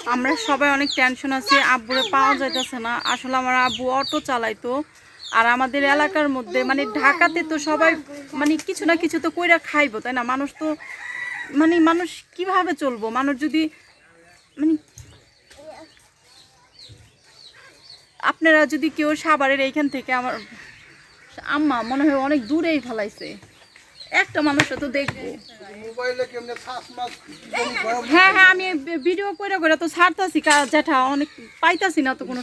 আমরা সবাই অনেক টেনশন আছি, আব্বুরে পাওয়া যাইতেছে না। আসলে আমার আব্বু অটো চালাইতো, আর আমাদের এলাকার মধ্যে মানে ঢাকাতে তো সবাই মানে কিছু না কিছু তো কইরা খাইবো, তাই না? মানুষ তো মানে মানুষ কিভাবে চলবো? মানুষ যদি মানে আপনারা যদি কেউ সাভারের এইখান থেকে, আমার আম্মা মনে হয় অনেক দূরেই ফেলাইছে, একটা মানুষটা তো দেখবো। হ্যাঁ হ্যাঁ, আমি ভিডিও করে করে তো ছাড়তাছি যেটা অনেক পাইতাছি না তো কোনো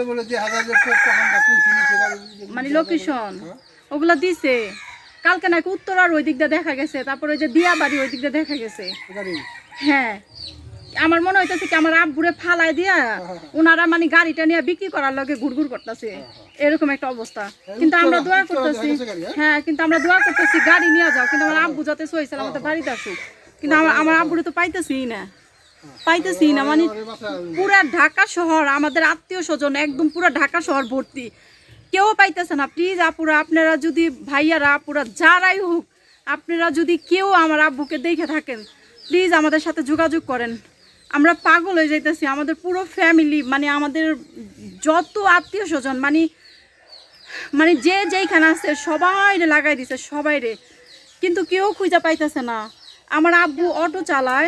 মানে লোকেশন ওগুলা দিছে। কালকে নাকি উত্তরার ওই দিক দিয়ে দেখা গেছে, তারপরে ওই যে দিয়াবাড়ি ওই দিক দিয়ে দেখা গেছে। হ্যাঁ, আমার মনে হইতেছে কি আমার আব্বুরে ফালাই দিয়া ওনারা মানে গাড়িটা নিয়ে বিক্রি করার লগে ঘুরঘুর করতেছে, এরকম একটা অবস্থা। কিন্তু আমরা দোয়া করতেছি, হ্যাঁ কিন্তু আমরা দোয়া করতেছি গাড়ি নিয়ে যাও, কিন্তু আমার আব্বু যাতে সইছিল আমাদের বাড়িতে আসুক, কিন্তু আমার আব্বুরে তো পাইতেছি না মানে পুরা ঢাকা শহর আমাদের আত্মীয় স্বজন, একদম পুরা ঢাকা শহর ভর্তি, কেউ পাইতেছে না। প্লিজ আপুরা, আপনারা যদি ভাইয়ারা আপুরা যারাই হোক, আপনারা যদি কেউ আমার আব্বুকে দেখে থাকেন প্লিজ আমাদের সাথে যোগাযোগ করেন। আমরা পাগল হয়ে যাইতেছি, আমাদের পুরো ফ্যামিলি মানে আমাদের যত আত্মীয় স্বজন মানে যে যেইখানে আছে সবাই লাগাই দিছে সবাইরে, কিন্তু কেউ খুঁজে পাইতেছে না। আমার আব্বু অটো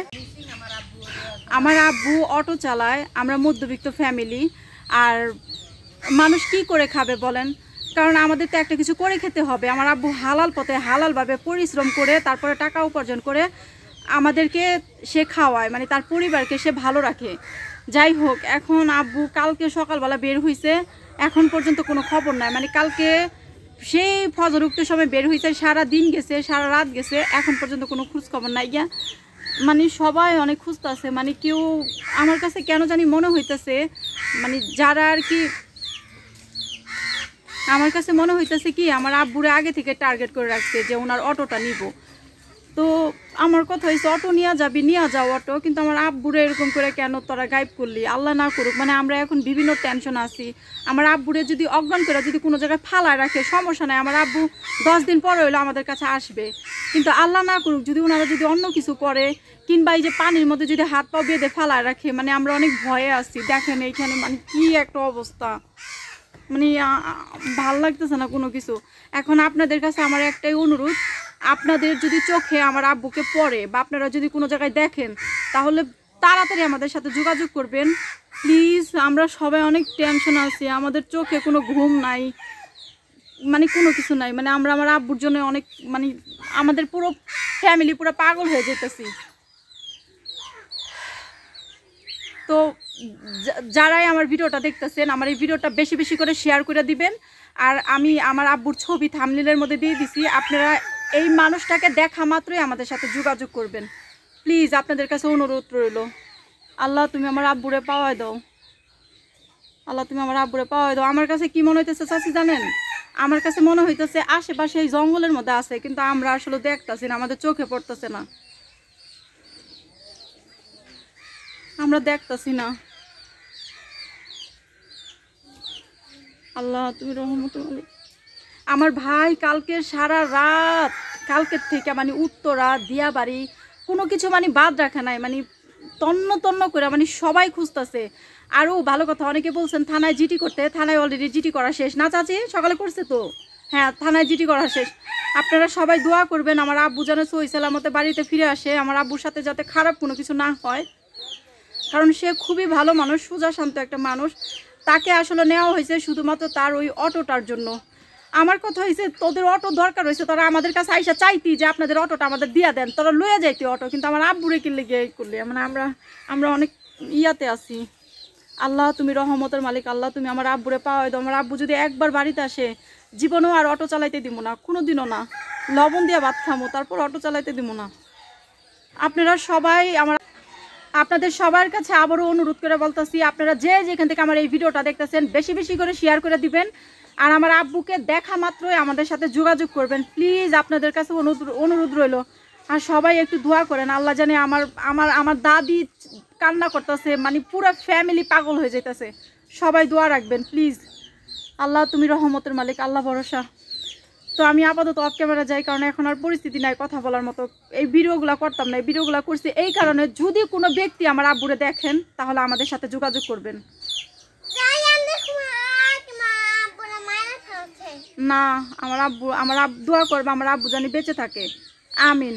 চালায়, আমরা মধ্যবিত্ত ফ্যামিলি, আর মানুষ কি করে খাবে বলেন? কারণ আমাদের তো একটা কিছু করে খেতে হবে। আমার আব্বু হালাল পথে হালালভাবে পরিশ্রম করে তারপরে টাকা উপার্জন করে আমাদেরকে সে খাওয়ায়, মানে তার পরিবারকে সে ভালো রাখে। যাই হোক, এখন আব্বু কালকে সকালবেলা বের হয়েছে, এখন পর্যন্ত কোনো খবর নাই। মানে কালকে সেই ফজর উঠতে সময় বের হয়েছে, সারা দিন গেছে, সারা রাত গেছে, এখন পর্যন্ত কোনো খোঁজ খবর নাই গিয়া। মানে সবাই অনেক খুঁজতেছে, মানে কেউ আমার কাছে কেন জানি মনে হইতেছে মানে যারা আর কি, আমার কাছে মনে হইতেছে কি আমার আব্বুরে আগে থেকে টার্গেট করে রাখছে যে ওনার অটোটা নিব। তো আমার কথা হয়েছে অটো নিয়ে যাও অটো, কিন্তু আমার আব্বুরে এরকম করে কেন তোরা গায়েব করলি? আল্লাহ না করুক, মানে আমরা এখন বিভিন্ন টেনশন আছি। আমার আব্বুরে যদি অজ্ঞান করে যদি কোনো জায়গায় ফালায় রাখে সমস্যা নাই, আমার আব্বু 10 দিন পরে হইলো আমাদের কাছে আসবে। কিন্তু আল্লাহ না করুক যদি ওনারা যদি অন্য কিছু করে, কিংবা এই যে পানির মধ্যে যদি হাত পা বেঁধে ফালায় রাখে, মানে আমরা অনেক ভয়ে আছি। দেখেন এইখানে মানে কি একটা অবস্থা, মানে ভাল লাগতেছে না কোনো কিছু। এখন আপনাদের কাছে আমার একটাই অনুরোধ, আপনাদের যদি চোখে আমার আব্বুকে পড়ে বা আপনারা যদি কোনো জায়গায় দেখেন, তাহলে তাড়াতাড়ি আমাদের সাথে যোগাযোগ করবেন প্লিজ। আমরা সবাই অনেক টেনশন আছি, আমাদের চোখে কোনো ঘুম নাই, মানে কোনো কিছু নাই। মানে আমরা আমার আব্বুর জন্য অনেক মানে আমাদের পুরো ফ্যামিলি পুরো পাগল হয়ে যেতেছি। তো যারাই আমার ভিডিওটা দেখতেছেন, আমার এই ভিডিওটা বেশি বেশি করে শেয়ার করে দিবেন। আর আমি আমার আব্বুর ছবি থাম্বনেইলের মধ্যে দিয়ে দিছি, আপনারা এই মানুষটাকে দেখা মাত্রই আমাদের সাথে যোগাযোগ করবেন প্লিজ, আপনাদের কাছে অনুরোধ রইল। আল্লাহ তুমি আমার আব্বুরে পাওয়ায় দাও, আল্লাহ তুমি আমার আব্বুরে পাওয়ায় দাও। আমার কাছে কি মনে হইতেছে চাচি জানেন? আমার কাছে মনে হইতেছে আশেপাশে এই জঙ্গলের মধ্যে আছে, কিন্তু আমরা আসলে দেখতেছি না, আমাদের চোখে পড়তেছে না, আমরা দেখতেছি না। আল্লাহ তুমি রহমত। আমার ভাই কালকে সারা রাত, কালকের থেকে মানে উত্তরা দিয়াবাড়ি কোনো কিছু মানে বাদ রাখে নাই, মানে তন্ন করে মানে সবাই খুঁজতেছে। আরও ভালো কথা, অনেকে বলছেন থানায় জিডি করতে, থানায় অলরেডি জিডি করা শেষ না চাচি? সকালে করছে তো, হ্যাঁ থানায় জিডি করা শেষ। আপনারা সবাই দোয়া করবেন আমার আব্বু যেন সহি সালামতে বাড়িতে ফিরে আসে, আমার আব্বুর সাথে যাতে খারাপ কোনো কিছু না হয়, কারণ সে খুবই ভালো মানুষ, সোজা শান্ত একটা মানুষ। তাকে আসলে নেওয়া হয়েছে শুধুমাত্র তার ওই অটোটার জন্য। আমার কথা হয়েছে তোদের অটো দরকার হয়েছে, তোরা আমাদের কাছে আইসা চাইতি যে আপনাদের অটোটা আমাদের দিয়া দেন, তোরা লয়ে যাইতি অটো, কিন্তু আমার আব্বুরে কিনলে গিয়ে করলি, মানে আমরা অনেক ইয়াতে আছি। আল্লাহ তুমি রহমতের মালিক, আল্লাহ তুমি আমার আব্বুরে পাওয়াই দাও। আমার আব্বু যদি একবার বাড়িতে আসে জীবনেও আর অটো চালাইতে দিব না, কোনো দিনও না। লবণ দিয়ে ভাত খামো, তারপর অটো চালাইতে দিব না। আপনারা সবাই আপনাদের সবার কাছে আবারও অনুরোধ করে বলতেছি, আপনারা যে যেখান থেকে আমার এই ভিডিওটা দেখতেছেন বেশি বেশি করে শেয়ার করে দিবেন, আর আমার আব্বুকে দেখা মাত্রই আমাদের সাথে যোগাযোগ করবেন প্লিজ, আপনাদের কাছে অনুরোধ রইল। আর সবাই একটু দোয়া করেন, আল্লাহ জানে আমার দাদি কান্না করতেছে, মানে পুরো ফ্যামিলি পাগল হয়ে যেতেছে। সবাই দোয়া রাখবেন প্লিজ। আল্লাহ তুমি রহমতের মালিক, আল্লাহ ভরসা। তো আমি আপাতত অফ ক্যামেরা যাই, কারণ এখন আর পরিস্থিতি নাই কথা বলার মতো। এই ভিডিওগুলো করতাম না, এই ভিডিওগুলো করছি এই কারণে, যদি কোনো ব্যক্তি আমার আব্বুরে দেখেন তাহলে আমাদের সাথে যোগাযোগ করবেন। না, আমার আব্বু দোয়া করবে আমার আব্বু জানি বেঁচে থাকে, আমিন।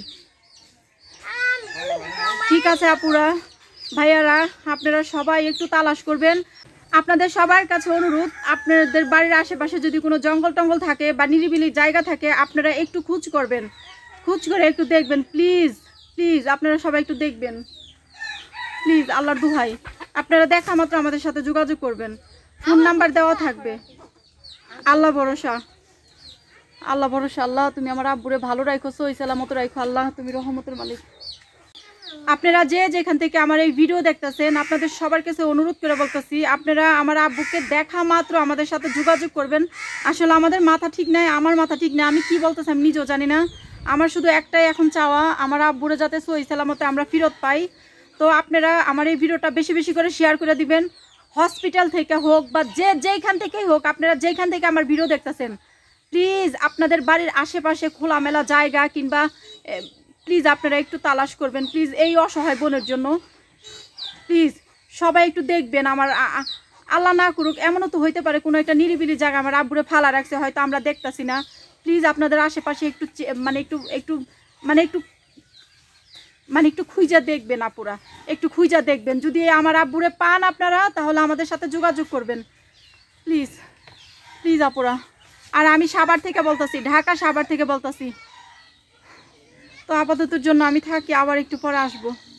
ঠিক আছে আপুরা ভাইয়ারা, আপনারা সবাই একটু তালাশ করবেন। আপনাদের সবার কাছে অনুরোধ, আপনাদের বাড়ির আশেপাশে যদি কোনো জঙ্গল টঙ্গল থাকে বা নিরিবিলি জায়গা থাকে, আপনারা একটু খোঁজ করবেন, খোঁজ করে একটু দেখবেন প্লিজ প্লিজ। আপনারা সবাই একটু দেখবেন প্লিজ, আল্লাহর দোহাই। আপনারা দেখা মাত্র আমাদের সাথে যোগাযোগ করবেন, ফোন নাম্বার দেওয়া থাকবে। আল্লাহ ভরসা, আল্লাহ ভরসা। আল্লাহ তুমি আমার আব্বুরে ভালো রাখো, সহি সালামত রাখো, আল্লাহ তুমি রহমতের মালিক। আপনারা যে যেখান থেকে আমার এই ভিডিও দেখতেছেন, আপনাদের সবার কাছে অনুরোধ করে বলতেছি, আপনারা আমার আব্বুকে দেখা মাত্র আমাদের সাথে যোগাযোগ করবেন। আসলে আমাদের মাথা ঠিক নাই, আমার মাথা ঠিক নাই, আমি কি বলতেছি আমি নিজেও জানি না। আমার শুধু একটাই এখন চাওয়া, আমার আব্বুরে যাতে সহি সালামতে আমরা ফেরত পাই। তো আপনারা আমার এই ভিডিওটা বেশি বেশি করে শেয়ার করে দিবেন। হসপিটাল থেকে হোক বা যেখান থেকেই হোক, আপনারা যেখান থেকে আমার ভিডিও দেখতেছেন, প্লিজ আপনাদের বাড়ির আশেপাশে খোলামেলা জায়গা কিংবা প্লিজ আপনারা একটু তালাশ করবেন প্লিজ, এই অসহায় বোনের জন্য। প্লিজ সবাই একটু দেখবেন। আমার আল্লাহ না করুক, এমনও তো হইতে পারে কোনো একটা নিরিবিলি জায়গা আমার আব্বুরে ফালা রাখছে, হয়তো আমরা দেখতেছি না। প্লিজ আপনাদের আশেপাশে একটু একটু খুঁজা দেখবেন আপুরা, একটু খুঁজা দেখবেন। যদি আমার আব্বুরে পান আপনারা, তাহলে আমাদের সাথে যোগাযোগ করবেন প্লিজ প্লিজ আপুরা। আর আমি সাভার থেকে বলতেছি, ঢাকা সাভার থেকে বলতেছি। তো আপাততর জন্য আমি থাকি, আবার একটু পরে আসবো।